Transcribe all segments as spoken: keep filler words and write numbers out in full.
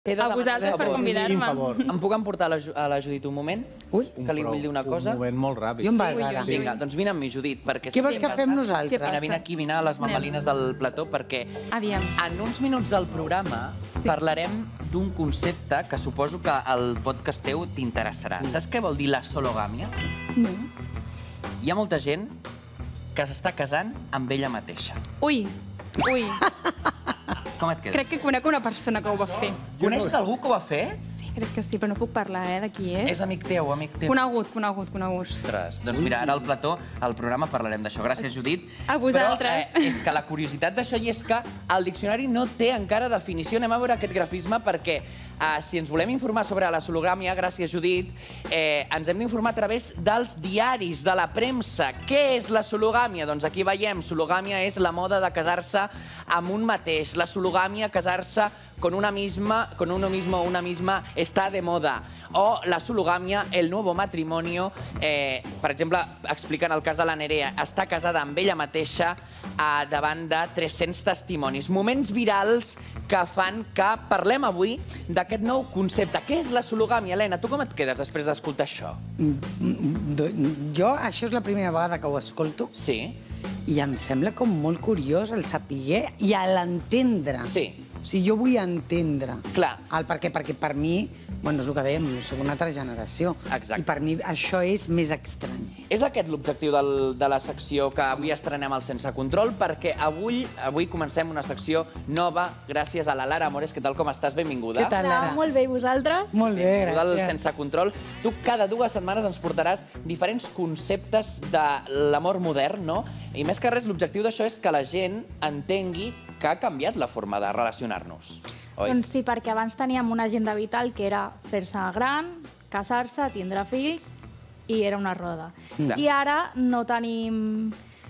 A vosaltres per convidar-me. Em puc emportar a la Judit un moment? Ui, que li vull dir una cosa. Un moment molt ràpid. I on vas ara? Vinga, doncs vine amb mi, Judit. Què vols que fem nosaltres? Vine, vine aquí, vine a les mamalines del plató, perquè Aviam. en uns minuts del programa parlarem d'un concepte que suposo que el podcast teu t'interessarà. Saps què vol dir la sologàmia? No. Hi ha molta gent que s'està casant amb ella mateixa. Ui, ui. Com et quedes? Crec que conec una persona que ho va fer. Coneixes algú que ho va fer? Sí, crec que sí, però no puc parlar, eh, de qui és. És amic teu, amic teu. Conegut, conegut, conegut. Ostres, doncs mira, ara al plató, al programa parlarem d'això. Gràcies, Judit. A vosaltres. Però eh, és que la curiositat d'això i és que el diccionari no té encara definició. Anem a veure aquest grafisme perquè eh, si ens volem informar sobre la sologàmia, gràcies, Judit, eh, ens hem d'informar a través dels diaris, de la premsa. Què és la sologàmia? Doncs aquí veiem, sologàmia és la moda de casar-se amb un mateix. La sologàmia, casar-se con una misma, con uno mismo o una misma está de moda. O la sologàmia, el nuevo matrimonio. Eh, per exemple, explicant el cas de la Nerea, està casada amb ella mateixa eh, davant de tres-cents testimonis. Moments virals que fan que parlem avui d'aquest nou concepte. Què és la sologàmia, Helena? Tu com et quedes després d'escoltar això? Jo, això és la primera vegada que ho escolto. Sí. I em sembla com molt curiós el saber i l'entendre. Sí. O sigui, jo vull entendre. Clar. El per què, perquè per mi, bueno, és el que dèiem, soc una altra generació. Exacte. I per mi això és més estrany. És aquest l'objectiu del, de la secció que avui estrenem al Sense Control, perquè avui, avui comencem una secció nova gràcies a la Lara Amores. Què tal, com estàs? Benvinguda. Què tal, Lara? Molt bé, i vosaltres? Molt bé, Benvinguda al gràcies. Sense Control. Tu cada dues setmanes ens portaràs diferents conceptes de l'amor modern, no? I més que res, l'objectiu d'això és que la gent entengui que ha canviat la forma de relacionar-nos. Oi? Doncs sí, perquè abans teníem una agenda vital que era fer-se gran, casar-se, tindre fills, i era una roda. Clar. I ara no tenim,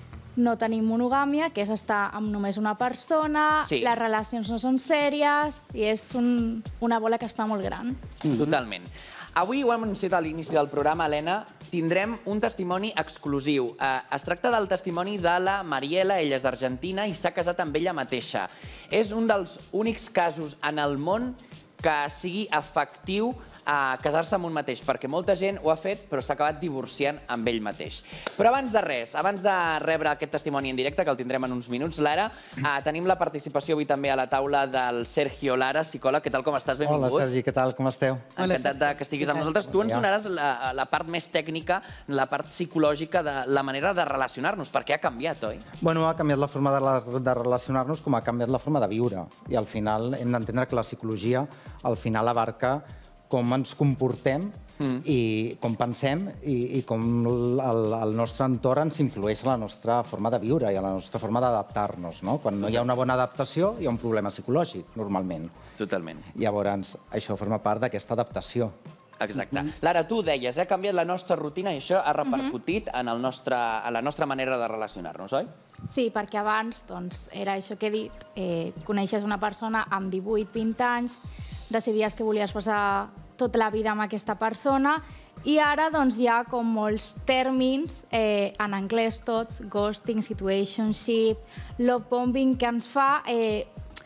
no tenim monogàmia, que és estar amb només una persona, Sí. les relacions no són sèries, i és un, una bola que es fa molt gran. Totalment. Avui ho hem anunciat a l'inici del programa, Helena, tindrem un testimoni exclusiu. Eh, es tracta del testimoni de la Mariela, ella és d'Argentina i s'ha casat amb ella mateixa. És un dels únics casos en el món que sigui efectiu a casar-se amb un mateix, perquè molta gent ho ha fet però s'ha acabat divorciant amb ell mateix. Però abans de res, abans de rebre aquest testimoni en directe, que el tindrem en uns minuts, Lara, eh, tenim la participació avui també a la taula del Sergio Lara, psicòleg. Què tal, com estàs? Benvingut. Hola, Sergi, què tal? Com esteu? Encantat de que estiguis amb nosaltres. Tu ens donaràs la, la part més tècnica, la part psicològica de la manera de relacionar-nos, perquè ha canviat, oi? Bueno, ha canviat la forma de, la, de relacionar-nos com ha canviat la forma de viure. I al final hem d'entendre que la psicologia al final abarca com ens comportem mm. i com pensem i, i com el, el nostre entorn ens influeix a la nostra forma de viure i a la nostra forma d'adaptar-nos, no? Quan no hi ha una bona adaptació, hi ha un problema psicològic, normalment. Totalment. Llavors, això forma part d'aquesta adaptació. Exacte. Lara, tu deies, ha canviat la nostra rutina i això ha repercutit en, el nostre, en la nostra manera de relacionar-nos, oi? Sí, perquè abans doncs, era això que he dit, eh, coneixes una persona amb divuit vint anys, decidies que volies passar tota la vida amb aquesta persona i ara doncs, hi ha com molts tèrmins, eh, en anglès tots, ghosting, situationship, love bombing, que ens fa eh,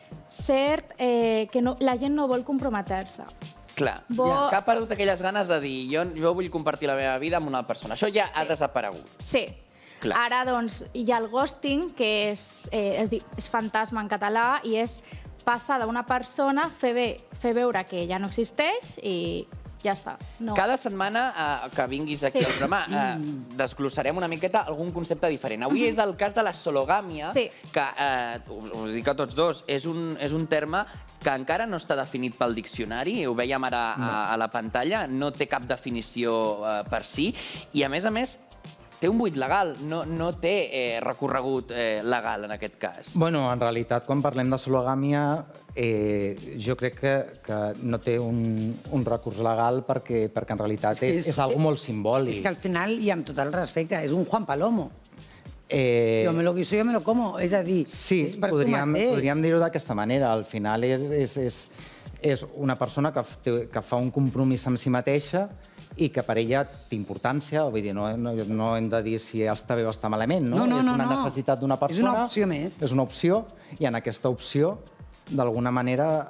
cert eh, que no, la gent no vol comprometre-se. Clar, Bo... que ha perdut aquelles ganes de dir jo, jo vull compartir la meva vida amb una persona. Això ja sí. ha desaparegut. Sí. Clar. Ara doncs, hi ha el ghosting, que és, eh, es diu, és fantasma en català i és passar d'una persona, fer, bé, fer veure que ja no existeix i ja està. No. Cada setmana eh, que vinguis aquí Sí. al programa eh, desglossarem una miqueta algun concepte diferent. Avui és el cas de la sologàmia, Sí. que, eh, us, us dic a tots dos, és un, és un terme que encara no està definit pel diccionari, ho vèiem ara a, a la pantalla, no té cap definició eh, per si, i a més a més té un buit legal, no, no té eh, recorregut eh, legal en aquest cas. Bueno, en realitat, quan parlem de sologàmia, eh, jo crec que, que no té un, un recurs legal perquè, perquè en realitat és, és, és algo molt simbòlic. És que al final, i amb tot el respecte, és un Juan Palomo. Eh... Jo me lo guiso, jo me lo como. És a dir, Sí, és per podríem, tu mateix. podríem dir-ho d'aquesta manera. Al final és, és, és, és una persona que, té, que fa un compromís amb si mateixa i que per ella té importància, vull dir, no, no, no hem de dir si està bé o està malament, no? No, no, és no, una no. necessitat d'una persona. És una opció més. És una opció, i en aquesta opció, d'alguna manera,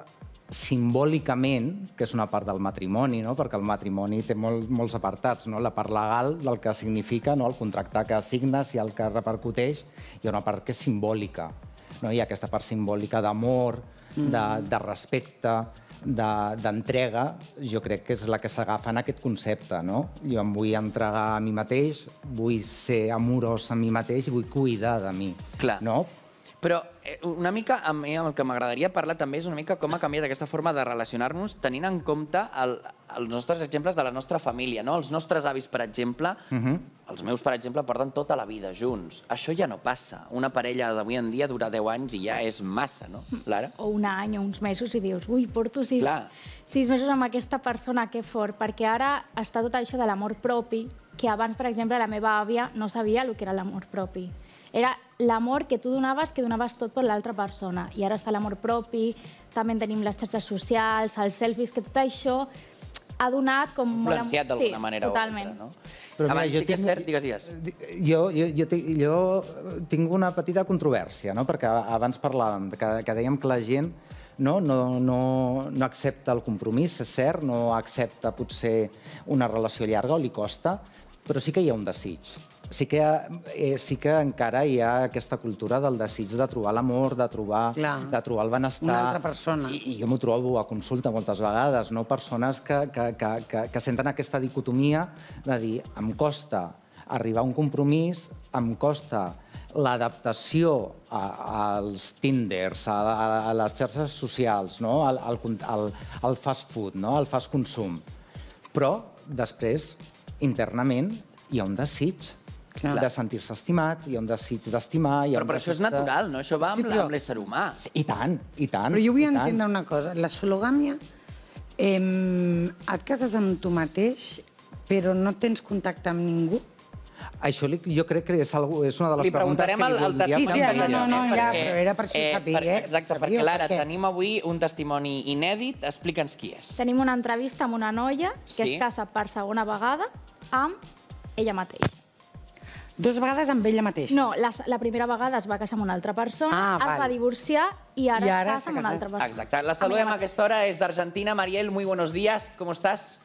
simbòlicament, que és una part del matrimoni, no? Perquè el matrimoni té molt, molts apartats, no? La part legal del que significa, no? El contracte que signes i el que repercuteix, hi ha una part que és simbòlica. No? Hi ha aquesta part simbòlica d'amor, mm. de, de respecte, d'entrega, de, jo crec que és la que s'agafa en aquest concepte, no? Jo em vull entregar a mi mateix, vull ser amorós a mi mateix i vull cuidar de mi. Clar. No? Però una mica, a mi el que m'agradaria parlar també és una mica com ha canviat aquesta forma de relacionar-nos tenint en compte el, els nostres exemples de la nostra família, no? Els nostres avis, per exemple, uh-huh. els meus, per exemple, porten tota la vida junts. Això ja no passa. Una parella d'avui en dia dura deu anys i ja és massa, no, Lara? O un any o uns mesos i dius, ui, porto sis, sis mesos amb aquesta persona, que fort, perquè ara està tot això de l'amor propi, que abans, per exemple, la meva àvia no sabia el que era l'amor propi. Era l'amor que tu donaves, que donaves tot per l'altra persona. I ara està l'amor propi, també tenim les xarxes socials, els selfies, que tot això ha donat com... Influenciat d'alguna manera o altra, no? Però abans sí que és cert, digues, digues. Jo, jo, jo, jo tinc una petita controvèrsia, no? Perquè abans parlàvem que, que dèiem que la gent no, no, no, no accepta el compromís, és cert, no accepta potser una relació llarga o li costa, però sí que hi ha un desig. Sí que, eh, sí que encara hi ha aquesta cultura del desig de trobar l'amor, de trobar, de trobar el benestar. Una altra persona. I, i jo m'ho trobo a consulta moltes vegades, no? Persones que, que, que, que, que senten aquesta dicotomia de dir, em costa arribar a un compromís, em costa l'adaptació als Tinders, a, a, a les xarxes socials, no? al, al, al, al fast food, no? Al fast consum. Però després, internament, hi ha un desig. Clar. De sentir-se estimat, hi ha un desig d'estimar... Però, però això és natural, no? Això va amb, sí, però... amb l'ésser humà. Sí, I tant, i tant. Però jo vull entendre una cosa. La sologàmia, eh, et cases amb tu mateix, però no tens contacte amb ningú? Això li, jo crec que és, algú, és una de les li preguntes que li voldria... Li preguntarem al testimoni. No, no, no, ja, però era per si ho sabia. Eh, exacte, perquè, Lara, tenim avui un testimoni inèdit. Explica'ns qui és. Tenim una entrevista amb una noia que sí? es casa per segona vegada amb ella mateixa. Dues vegades amb ella mateix? No, la, la primera vegada es va casar amb una altra persona, ah, es val. va divorciar i ara, I ara es casa amb una altra persona. Exacte. La saludem a aquesta hora, es de Argentina. Mariel, muy buenos días. ¿Cómo estás?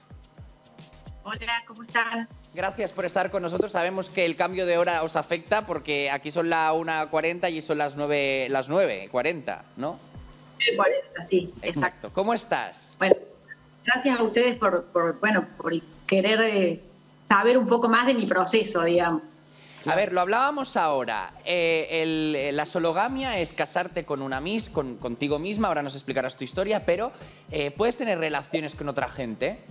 Hola, ¿cómo estás? Gracias por estar con nosotros. Sabemos que el cambio de hora os afecta porque aquí son las una cuarenta y son las nueve cuarenta, ¿no? cuarenta, sí, exacto. exacto. ¿Cómo estás? Bueno, gracias a ustedes por, por, bueno, por querer eh, saber un poco más de mi proceso, digamos. A ver, lo hablábamos ahora. Eh, el, la sologamia es casarte con una mis, con, contigo misma, ahora nos explicarás tu historia, pero eh, ¿puedes tener relaciones con otra gente?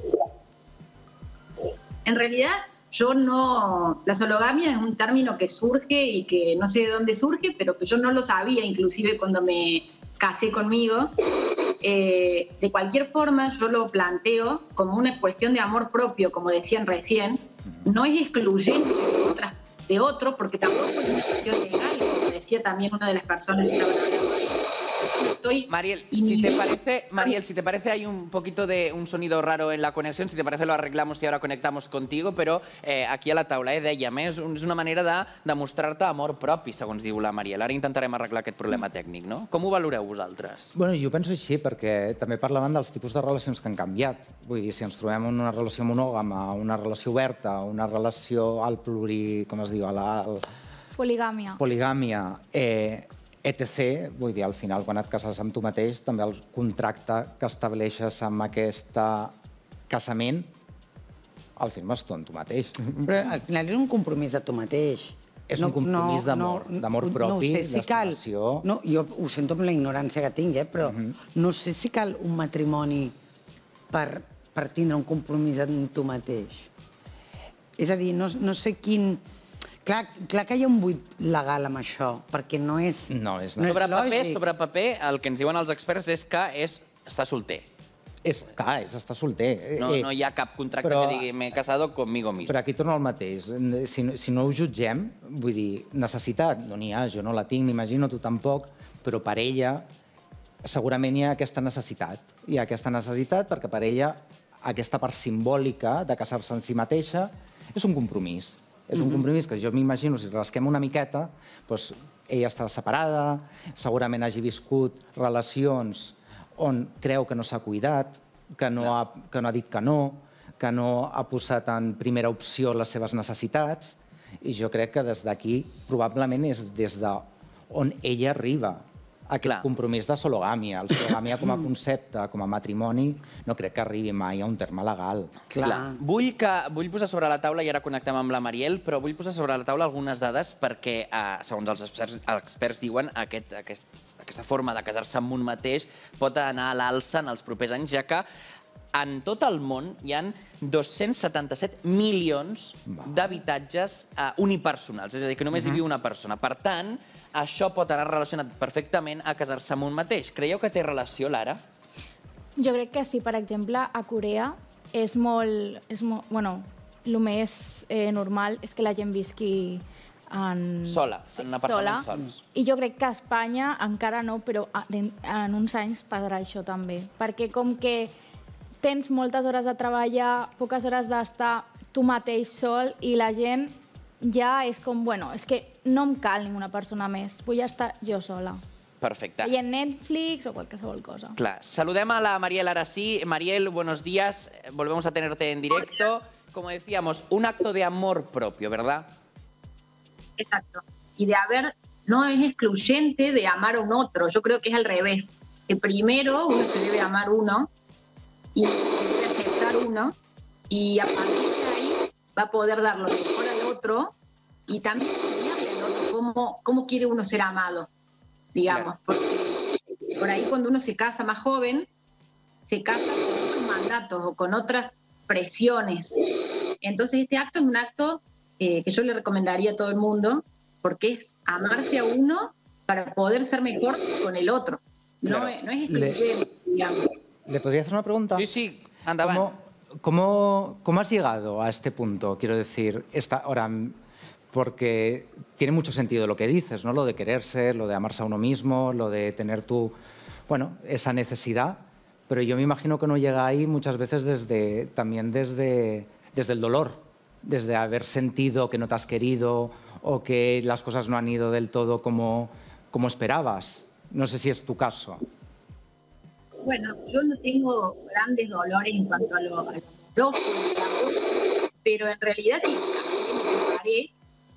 En realidad, yo no... La sologamia es un término que surge y que no sé de dónde surge, pero que yo no lo sabía, inclusive cuando me casé conmigo. Eh, de cualquier forma, yo lo planteo como una cuestión de amor propio, como decían recién. No es excluyente de otras de otro, porque tampoco es una cuestión legal, como decía también una de las personas que estaban hablando. Estoy Mariel, si te parece, Mariel, si te parece hay un poquito de un sonido raro en la conexión, si te parece lo arreglamos y ahora conectamos contigo, però eh, aquí a la taula, eh, dèiem, eh, és, un, és una manera de demostrar-te amor propi, segons diu la Mariel. Ara intentarem arreglar aquest problema tècnic, no? Com ho valoreu vosaltres? Bueno, jo penso així, perquè també parlaven dels tipus de relacions que han canviat. Vull dir, si ens trobem en una relació monògama, una relació oberta, una relació al pluri... com es diu? A la, al... Poligàmia. Poligàmia, eh, etcètera. Vull dir, al final, quan et cases amb tu mateix, també el contracte que estableixes amb aquest casament el firmes tu amb tu mateix. Però al final és un compromís de tu mateix. És un compromís d'amor propi, d'estimació. No, jo ho sento amb la ignorància que tinc, eh, però no sé si cal un matrimoni per, per tindre un compromís amb tu mateix. És a dir, no, no sé quin... Clar, clar que hi ha un buit legal amb això, perquè no és, no és, no és sobre lògic. Paper, sobre paper, el que ens diuen els experts és que és estar solter. És, clar, és estar solter. No, no hi ha cap contracte però, que digui m'he casado conmigo mismo. Però aquí torno al mateix. Si, si no ho jutgem, vull dir, necessitat no n'hi ha, jo no la tinc, m'imagino, tu tampoc, però per ella segurament hi ha aquesta necessitat. Hi ha aquesta necessitat perquè per ella aquesta part simbòlica de casar-se en si mateixa és un compromís. És un compromís que jo m'imagino, si rasquem una miqueta, doncs ella està separada, segurament hagi viscut relacions on creu que no s'ha cuidat, que no ha, que no ha dit que no, que no ha posat en primera opció les seves necessitats, i jo crec que des d'aquí probablement és des d'on ella arriba a aquest compromís de sologàmia. El sologàmia com a concepte, com a matrimoni, no crec que arribi mai a un terme legal. Clar. Vull, que, vull posar sobre la taula, i ara connectem amb la Mariel, però vull posar sobre la taula algunes dades perquè, eh, segons els experts, els experts diuen, aquest, aquest, aquesta forma de casar-se amb un mateix pot anar a l'alça en els propers anys, ja que en tot el món hi ha dos-cents setanta-set milions d'habitatges uh, unipersonals, és a dir, que només hi viu una persona. Per tant, això pot anar relacionat perfectament a casar-se amb un mateix. Creieu que té relació, Lara? Jo crec que sí. Per exemple, a Corea és molt... És molt bueno, el més eh, normal és que la gent visqui en... Sola, sí, en apartaments sols. I jo crec que a Espanya encara no, però en uns anys passarà això també. Perquè com que tens moltes hores de treballar, poques hores d'estar tu mateix sol, i la gent ja és com, bueno, és que no em cal ninguna persona més, vull estar jo sola. Perfecte. Veient Netflix o qualsevol cosa. Clar. Saludem a la Mariel ahora sí. Mariel, buenos días. Volvemos a tenerte en directo. Como decíamos, un acto de amor propio, ¿verdad? Exacto. Y de haber, no es excluyente de amar a un otro, yo creo que es al revés. Que primero uno se debe amar uno, y aceptar uno, y a partir de ahí va a poder dar lo mejor al otro y también enseñarle al otro cómo, cómo quiere uno ser amado, digamos. Claro. Porque por ahí cuando uno se casa más joven, se casa con otros mandatos o con otras presiones. Entonces este acto es un acto eh, que yo le recomendaría a todo el mundo, porque es amarse a uno para poder ser mejor con el otro. Claro. No, es, no es excluyente, le... digamos. ¿Le podría hacer una pregunta? Sí, sí, anda, ¿Cómo, cómo, ¿Cómo has llegado a este punto? Quiero decir, esta, ahora, porque tiene mucho sentido lo que dices, ¿no? Lo de quererse, lo de amarse a uno mismo, lo de tener tu, bueno, esa necesidad, pero yo me imagino que uno llega ahí muchas veces desde, también desde, desde el dolor, desde haber sentido que no te has querido o que las cosas no han ido del todo como, como esperabas. No sé si es tu caso. Bueno, yo no tengo grandes dolores en cuanto a lo amoroso, pero en realidad sí,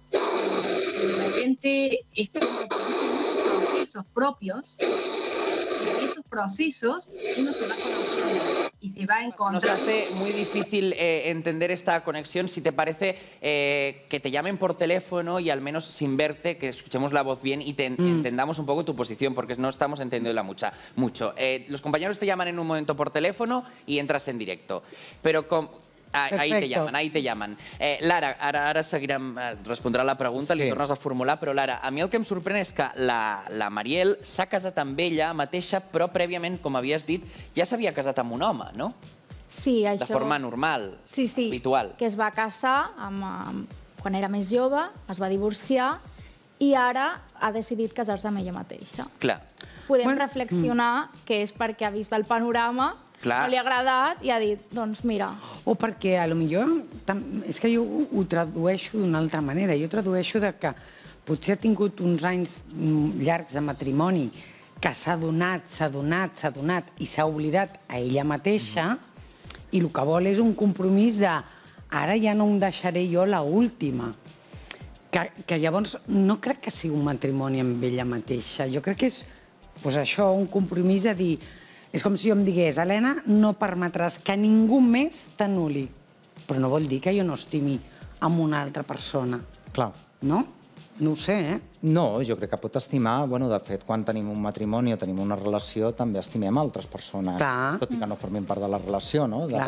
de repente es como muchos procesos propios, y en esos procesos uno se va conociendo y se va encontrando. Nos hace muy difícil eh, entender esta conexión. Si te parece eh, que te llamen por teléfono y al menos sin verte, que escuchemos la voz bien y te, mm. entendamos un poco tu posición, porque no estamos entendiéndola mucha, mucho. Eh, los compañeros te llaman en un momento por teléfono y entras en directo. Pero con... Ah, ahí te llaman, ahí te llaman. Eh, Lara, ara, ara seguirem, eh, respondrà la pregunta, sí. Li tornes a formular, però Lara, a mi el que em sorprèn és que la, la Mariel s'ha casat amb ella mateixa, però prèviament, com havies dit, ja s'havia casat amb un home, no? Sí, això... De forma normal, sí, sí, habitual. Que es va casar amb, amb, quan era més jove, es va divorciar i ara ha decidit casar-se amb ella mateixa. Clar. Podem bueno, reflexionar mm. que és perquè ha vist el panorama, clar. No li ha agradat i ha dit, doncs mira... O perquè, a lo millor, és que jo ho tradueixo d'una altra manera. Jo tradueixo de que potser ha tingut uns anys llargs de matrimoni que s'ha donat, s'ha donat, s'ha donat i s'ha oblidat a ella mateixa i el que vol és un compromís de ara ja no em deixaré jo l'última. Que, que llavors no crec que sigui un matrimoni amb ella mateixa. Jo crec que és pues, això, un compromís de dir... És com si jo em digués, Helena, no permetràs que ningú més t'anul·li. Però no vol dir que jo no estimi amb una altra persona. Clar. No? No ho sé, eh? No, jo crec que pot estimar... Bueno, de fet, quan tenim un matrimoni o tenim una relació, també estimem altres persones. Clar. Tot i que no formin part de la relació, no? Clar.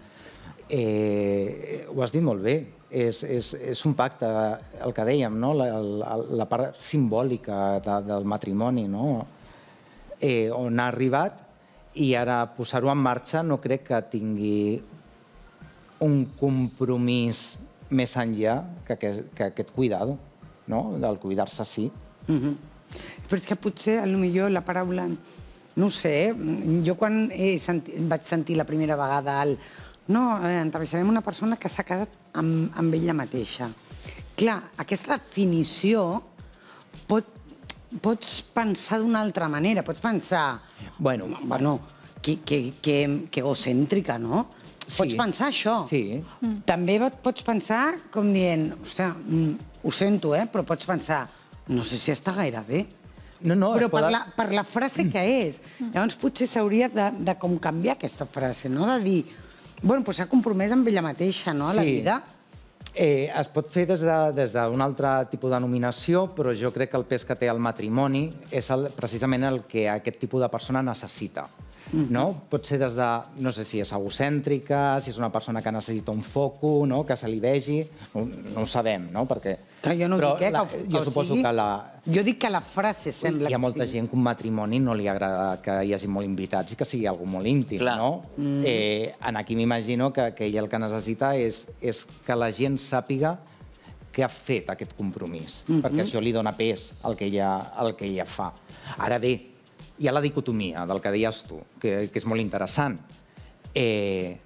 Eh, ho has dit molt bé. És, és, és un pacte, el que dèiem, no? La, la, la part simbòlica de, del matrimoni, no? Eh, on ha arribat, i ara posar-ho en marxa no crec que tingui un compromís més enllà que aquest, que aquest cuidado, no? Del cuidar-se sí. Mm-hmm. Però és que potser, potser la paraula... No ho sé, jo quan he sentit, vaig sentir la primera vegada el... No, eh, entrevistarem una persona que s'ha casat amb, amb ella mateixa. Clar, aquesta definició pot pots pensar d'una altra manera, pots pensar... Bueno, bueno que, que, que, que egocèntrica, no? Sí. Pots pensar això. Sí. Mm. També pots pensar com dient, ostres, mm, ho sento, eh, però pots pensar, no sé si està gaire bé. No, no, però poden... per, la, per la frase que és. Llavors potser s'hauria de, de com canviar aquesta frase, no? De dir, bueno, doncs s'ha compromès amb ella mateixa, no?, a la Sí. vida. Eh, es pot fer des d'un de, altre tipus de denominació, però jo crec que el pes que té el matrimoni és el, precisament el que aquest tipus de persona necessita. Mm-hmm. No? Pot ser des de, no sé si és egocèntrica, si és una persona que necessita un foco, no? Que se li vegi, no, no ho sabem, no? Perquè... Que jo no però dic, eh, la, que, jo o suposo sigui, que la... Jo dic que la frase sembla... Hi ha molta que sigui. gent que un matrimoni no li agrada que hi hagi molt invitats i que sigui algú molt íntim, Clar. no? Mm. Eh, en aquí m'imagino que, que ell el que necessita és, és que la gent sàpiga que ha fet aquest compromís, mm-hmm. perquè això li dona pes al que ella, al que ella fa. Ara bé, hi ha la dicotomia del que deies tu, que, que és molt interessant. Eh,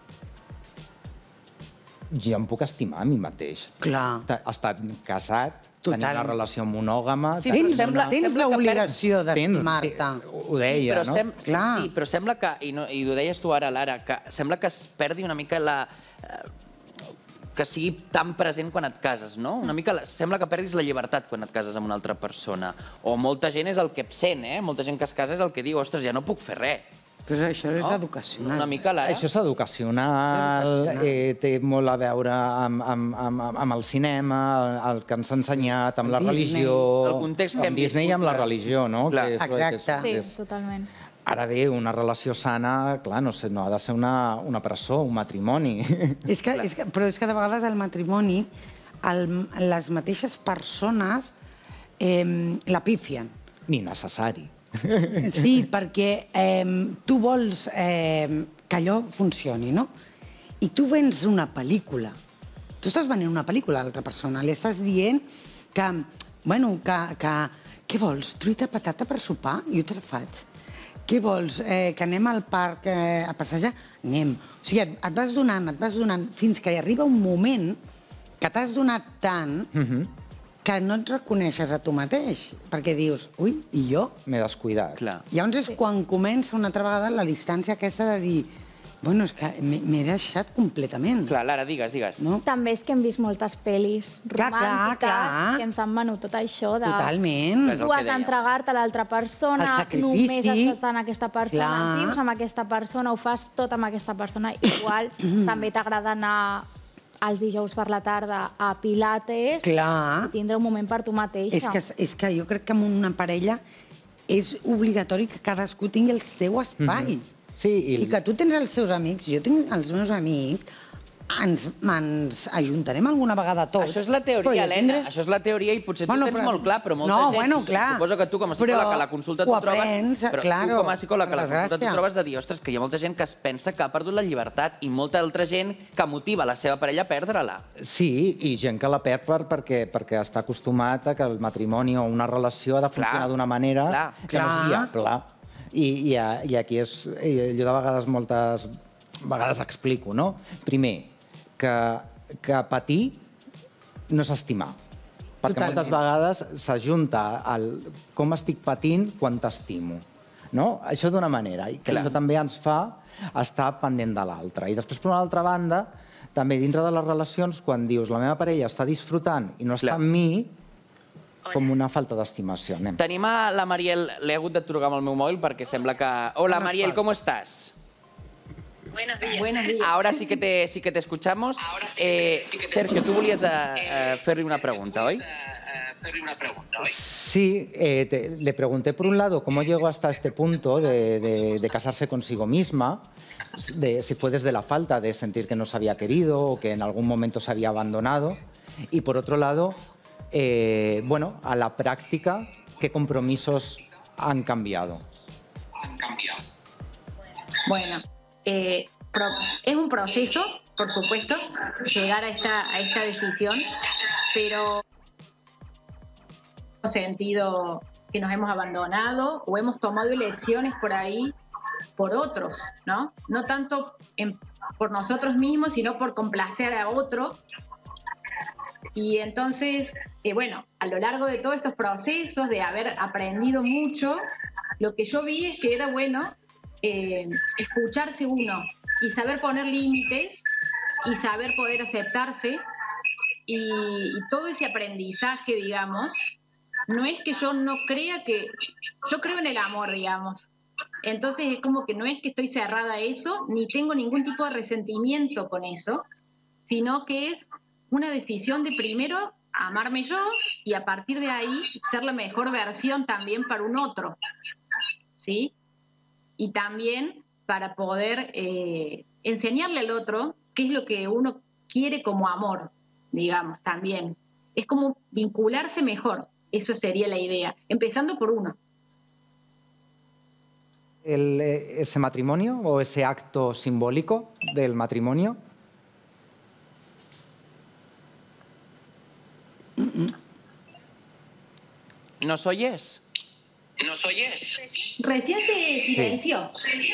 jo em puc estimar a mi mateix. Clar. Estar casat, Total. tenir una relació monògama... Sí, però tens, sembla- tens sembla que l'obligació d'estimar-te. Ho deia, però no? sem Clar. Sí, però sembla que, i, no, i ho deies tu ara, Lara, que sembla que es perdi una mica la... Eh, que sigui tan present quan et cases, no? Una mica, la, sembla que perdis la llibertat quan et cases amb una altra persona. O molta gent és el que absent, eh? Molta gent que es casa és el que diu, ostres, ja no puc fer res. Però això és No? educacional. Una mica, Lara. Això és educacional, Educacional. eh, té molt a veure amb, amb, amb, amb el cinema, el, el que ens ha ensenyat, amb la Disney. religió... El context que hem amb Disney i viscut, amb la clar. religió, no? Clar. Que és, Exacte. Que Sí, és, és... totalment. Ara bé, una relació sana, clar, no, sé, no ha de ser una, una presó, un matrimoni. És que, és que, però és que de vegades el matrimoni, el, les mateixes persones eh, la pífien. Ni necessari. Sí, perquè eh, tu vols eh, que allò funcioni, no? I tu vens una pel·lícula. Tu estàs venent una pel·lícula a l'altra persona. Li estàs dient que, bueno, que, que... Què vols? Truita patata per sopar? Jo te la faig. Què vols? Eh, que anem al parc eh, a passejar? Anem. O sigui, et, et vas donant, et vas donant, fins que hi arriba un moment que t'has donat tant Mhm. que no et reconeixes a tu mateix. Perquè dius, ui, i jo? M'he descuidat. Clar. Llavors és quan comença una altra vegada la distància aquesta de dir, bueno, és que m'he m'he deixat completament. Clar, Lara, digues, digues. No? També és que hem vist moltes pel·lis Clar, clar, romàntiques clar. que ens han venut tot això de... Totalment. És el Tu que has dèiem. d'entregar-te a l'altra persona, El sacrifici. només has d'estar en aquesta persona, Clar. vius amb aquesta persona, ho fas tot amb aquesta persona. Igual també t'agrada anar els dijous per la tarda a Pilates Clar. i tindre un moment per tu mateixa. És que, és que jo crec que en una parella és obligatori que cadascú tingui el seu espai. Sí, i... I que tu tens els seus amics, jo tinc els meus amics, ens, ens ajuntarem alguna vegada tots. Això és la però teoria, jo Helena. tindré- Això és la teoria i potser tu Bueno, ho tens però- molt clar, però molta no, gent... bueno, clar. Suposo que tu, com a psicòleg, Però que a la consulta ho t'ho trobes... aprens, però claro, tu, com a psicòleg, que a la per consulta t'ho desgràcia. trobes de dir, ostres, que hi ha molta gent que es pensa que ha perdut la llibertat i molta altra gent que motiva la seva parella a perdre-la. Sí, i gent que la perd per, perquè, perquè està acostumat a que el matrimoni o una relació ha de funcionar Clar. d'una manera Clar. que no és Clar. viable. I, i, a- i aquí és... i jo de vegades, moltes vegades explico, no? Primer, que, que patir no és estimar. Perquè Totalment. moltes vegades s'ajunta el com estic patint quan t'estimo. No? Això d'una manera, i que Clar. això també ens fa estar pendent de l'altre. I després, per una altra banda, també dintre de les relacions, quan dius la meva parella està disfrutant i no està Clar. amb mi, com una falta d'estimació. Anem. Tenim a la Mariel, l'he hagut de trucar amb el meu mòbil perquè sembla que... Hola, Mariel, ¿cómo estás? Buenos días. Buenos días. Ahora sí que te, sí que te escuchamos. Eh, Sergio, tú volies a, a hacerle una pregunta, ¿hoy? Sí, eh, te- le pregunté por un lado cómo llegó hasta este punto de, de- de casarse consigo misma, de, si fue desde la falta de sentir que no se había querido o que en algún momento se había abandonado, y por otro lado, eh, bueno, a la práctica, ¿qué compromisos han cambiado? Bueno, eh, pro- es un proceso, por supuesto, llegar a esta, a esta decisión, pero hemos sentido que nos hemos abandonado o hemos tomado elecciones por ahí por otros, ¿no? No tanto en- por nosotros mismos, sino por complacer a otro. Y entonces, eh, bueno, a lo largo de todos estos procesos, de haber aprendido mucho, lo que yo vi es que era bueno eh, escucharse uno y saber poner límites y saber poder aceptarse. Y, y todo ese aprendizaje, digamos, no es que yo no crea que... Yo creo en el amor, digamos. Entonces es como que no es que estoy cerrada a eso, ni tengo ningún tipo de resentimiento con eso, sino que es una decisión de primero amarme yo y a partir de ahí ser la mejor versión también para un otro, ¿sí? Y también para poder eh, enseñarle al otro qué es lo que uno quiere como amor, digamos, también. Es como vincularse mejor, eso sería la idea, empezando por uno. El, ese matrimonio o ese acto simbólico del matrimonio. ¿Nos oyes? ¿Nos oyes? Recién se silenció.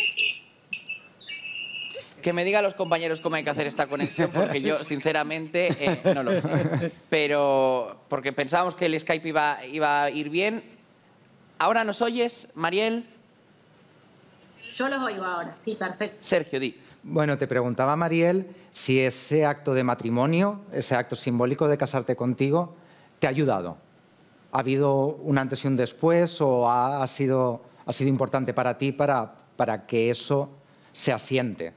Que me digan los compañeros cómo hay que hacer esta conexión, porque yo, sinceramente, eh, no lo sé. Pero, porque pensábamos que el Skype iba, iba a ir bien. ¿Ahora nos oyes, Mariel? Yo los oigo ahora, sí, perfecto. Sergio, di. Bueno, te preguntaba, Mariel, si ese acto de matrimonio, ese acto simbólico de casarte contigo, te ha ayudado. ¿Ha habido un antes y un después o ha, ha, sido, ha sido importante para ti para, para que eso se asiente?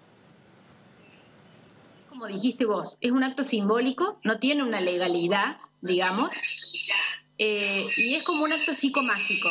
Como dijiste vos, es un acto simbólico, no tiene una legalidad, digamos, eh, y es como un acto psicomágico.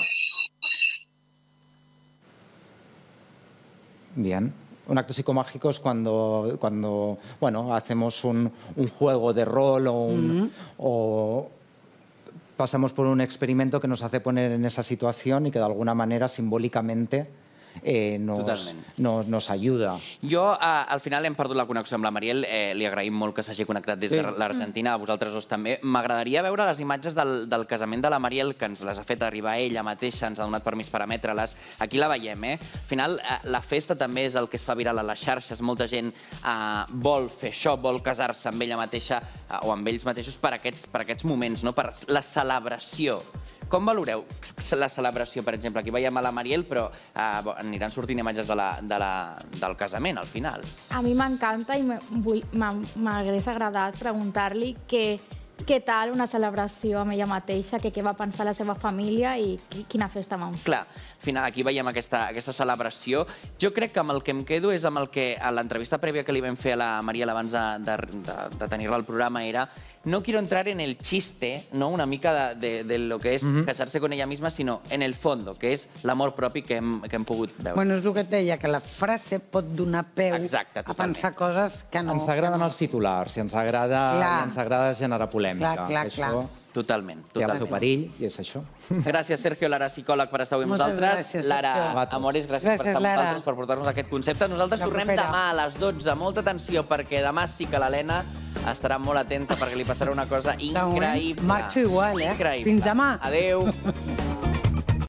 Bien. Un acto psicomágico es cuando, cuando bueno, hacemos un, un juego de rol o, un, mm-hmm. o pasamos por un experimento que nos hace poner en esa situación y que de alguna manera simbòlicamente eh, nos, nos, nos ajuda. Jo, eh, al final hem perdut la connexió amb la Mariel, eh, li agraïm molt que s'hagi connectat des sí. de l'Argentina, a vosaltres dos també. M'agradaria veure les imatges del, del casament de la Mariel, que ens les ha fet arribar ella mateixa, ens ha donat permís per emetre-les. Aquí la veiem, eh? Al final, eh, la festa també és el que es fa viral a les xarxes. Molta gent eh, vol fer això, vol casar-se amb ella mateixa eh, o amb ells mateixos per aquests, per aquests moments, no? Per la celebració. Com valoreu la celebració, per exemple? Aquí veiem a la Mariel, però eh, aniran sortint imatges de la, de la, del casament, al final. A mi m'encanta i m'hagués agradat preguntar-li què, què tal una celebració amb ella mateixa, que què va pensar la seva família i quina festa van fer. Clar, al final aquí veiem aquesta, aquesta celebració. Jo crec que amb el que em quedo és amb el que a l'entrevista prèvia que li vam fer a la Mariel abans de, de, de, de tenir-la al programa era no quiero entrar en el chiste, ¿no? Una mica de, de, de lo que es uh-huh. casarse con ella misma, sino en el fondo, que és l'amor propi que hem, que hem pogut veure. Bueno, és el que et deia, que la frase pot donar peu Exacte, a pensar coses que no... Ens agraden no... els titulars, i ens agrada, i ens agrada generar polèmica. Clar, clar, clar. Això... Totalment, totalment. Té el seu perill, i és això. Gràcies, Sergio Lara, psicòleg, per estar avui amb Moltes nosaltres. gràcies, Lara Sergio. Amores, gràcies, Gràcies, per estar amb Lara. nosaltres, per portar-nos aquest concepte. Nosaltres La tornem propera. demà a les dotze. Molta atenció, perquè demà sí que l'Helena estarà molt atenta, perquè li passarà una cosa increïble. Marxo igual, eh? Increïble. Fins demà. Adéu.